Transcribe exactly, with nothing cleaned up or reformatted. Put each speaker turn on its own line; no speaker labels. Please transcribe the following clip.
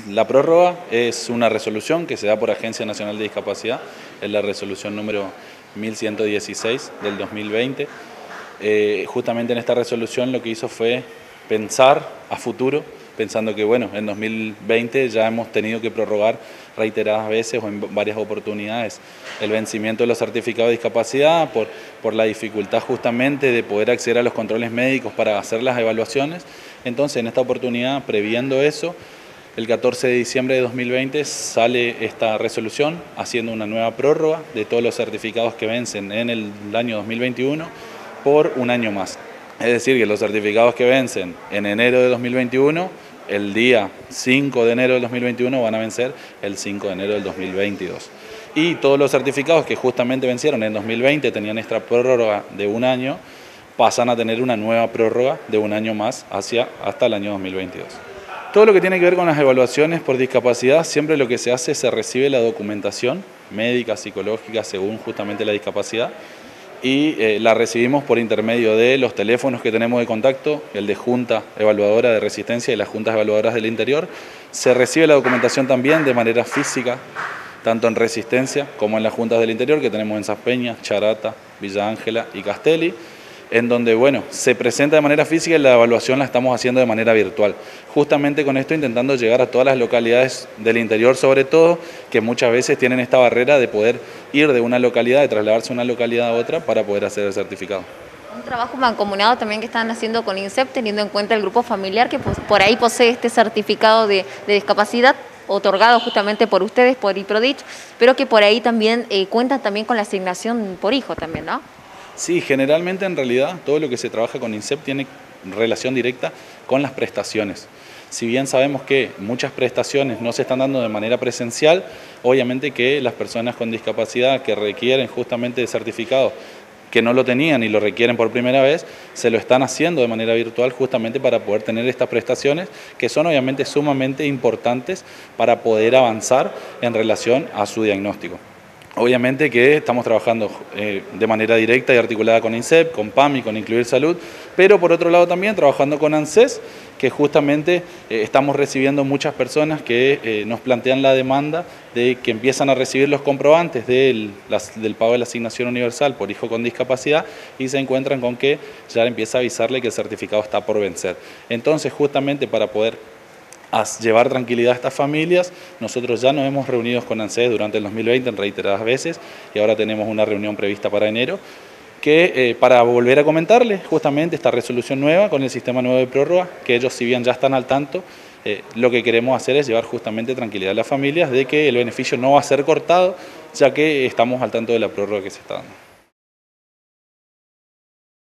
La prórroga es una resolución que se da por Agencia Nacional de Discapacidad, es la resolución número mil ciento dieciséis del dos mil veinte. Eh, justamente en esta resolución lo que hizo fue pensar a futuro, pensando que bueno, en dos mil veinte ya hemos tenido que prorrogar reiteradas veces o en varias oportunidades el vencimiento de los certificados de discapacidad por, por la dificultad justamente de poder acceder a los controles médicos para hacer las evaluaciones. Entonces, en esta oportunidad, previendo eso, el catorce de diciembre de dos mil veinte sale esta resolución haciendo una nueva prórroga de todos los certificados que vencen en el año dos mil veintiuno por un año más. Es decir, que los certificados que vencen en enero de dos mil veintiuno, el día cinco de enero del dos mil veintiuno van a vencer el cinco de enero del dos mil veintidós. Y todos los certificados que justamente vencieron en dos mil veinte, tenían esta prórroga de un año, pasan a tener una nueva prórroga de un año más hacia, hasta el año dos mil veintidós. Todo lo que tiene que ver con las evaluaciones por discapacidad, siempre lo que se hace es se recibe la documentación médica, psicológica, según justamente la discapacidad, y eh, la recibimos por intermedio de los teléfonos que tenemos de contacto, el de Junta Evaluadora de Resistencia y las Juntas Evaluadoras del Interior. Se recibe la documentación también de manera física, tanto en Resistencia como en las Juntas del Interior, que tenemos en Saspeña, Charata, Villa Ángela y Castelli, en donde, bueno, se presenta de manera física y la evaluación la estamos haciendo de manera virtual. Justamente con esto intentando llegar a todas las localidades del interior, sobre todo, que muchas veces tienen esta barrera de poder ir de una localidad, de trasladarse de una localidad a otra para poder hacer el certificado.
Un trabajo mancomunado también que están haciendo con INSEP, teniendo en cuenta el grupo familiar que por ahí posee este certificado de, de discapacidad, otorgado justamente por ustedes, por IPRODICH, pero que por ahí también eh, cuentan también con la asignación por hijo también, ¿no?
Sí, generalmente en realidad todo lo que se trabaja con INSEP tiene relación directa con las prestaciones. Si bien sabemos que muchas prestaciones no se están dando de manera presencial, obviamente que las personas con discapacidad que requieren justamente de certificado, que no lo tenían y lo requieren por primera vez, se lo están haciendo de manera virtual justamente para poder tener estas prestaciones que son obviamente sumamente importantes para poder avanzar en relación a su diagnóstico. Obviamente que estamos trabajando eh, de manera directa y articulada con INSEP, con PAMI, con Incluir Salud, pero por otro lado también trabajando con ANSES, que justamente eh, estamos recibiendo muchas personas que eh, nos plantean la demanda de que empiezan a recibir los comprobantes del, las, del pago de la asignación universal por hijo con discapacidad y se encuentran con que ya empieza a avisarle que el certificado está por vencer. Entonces, justamente para poder a llevar tranquilidad a estas familias, nosotros ya nos hemos reunido con ANSES durante el dos mil veinte en reiteradas veces y ahora tenemos una reunión prevista para enero, que eh, para volver a comentarles justamente esta resolución nueva con el sistema nuevo de prórroga, que ellos si bien ya están al tanto, eh, lo que queremos hacer es llevar justamente tranquilidad a las familias de que el beneficio no va a ser cortado, ya que estamos al tanto de la prórroga que se está dando.